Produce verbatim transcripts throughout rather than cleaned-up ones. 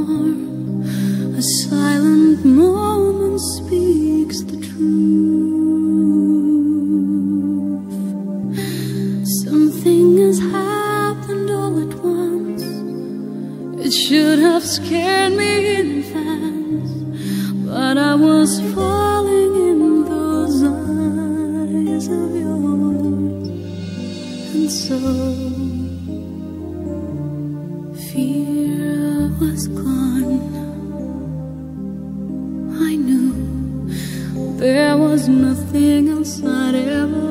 warm. A silent moment speaks the truth. Something has happened all at once. It should have scared me in advance, but I was falling in those eyes of yours. And so fear was gone. I knew there was nothing else I'd ever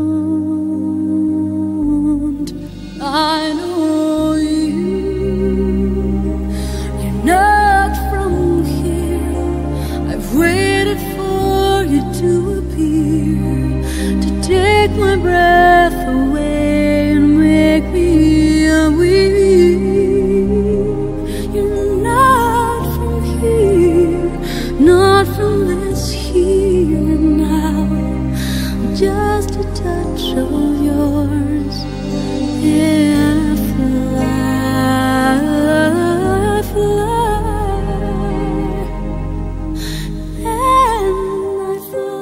want. I know you, you're not from here. I've waited for you to appear, to take my breath away and make me weak. You're not from here, not from this here and now. Just a touch of yours, yeah, I fly, I fly, and I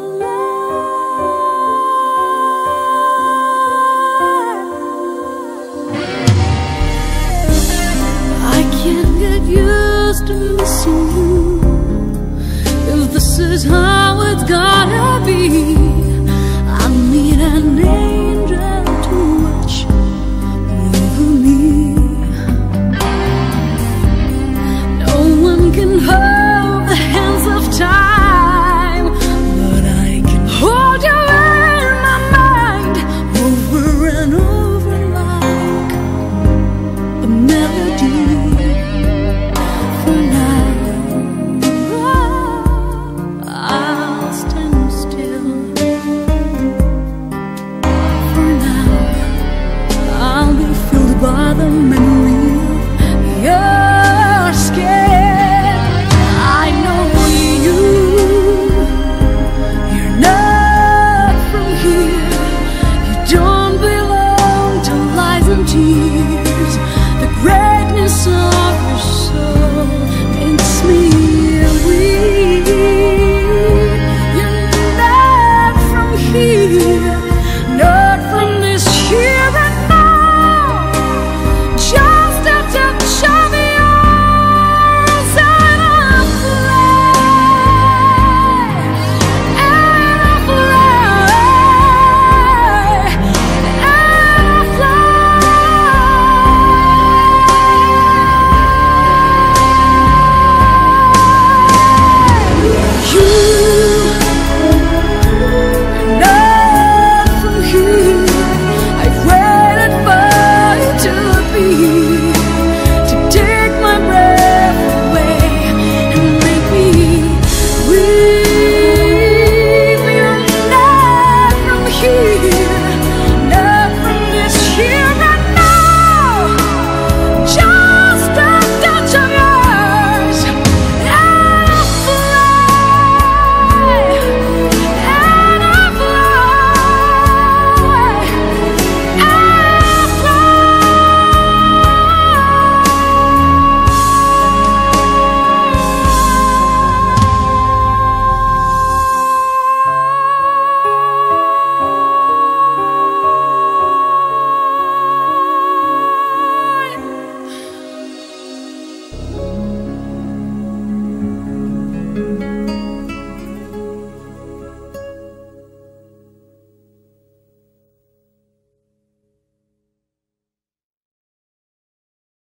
fly. I can't get used to missing you. If this is how it's gotta be, I need an angel to watch over me. No one can hold the hands of time, but I can hold you in my mind, over and over like a melody. For now I'll stand still. For now I'll be filled by the memory of your skin. I know you, you're not from here. You don't belong to lies and tears. The greatness of your soul makes me weak. You're not from here.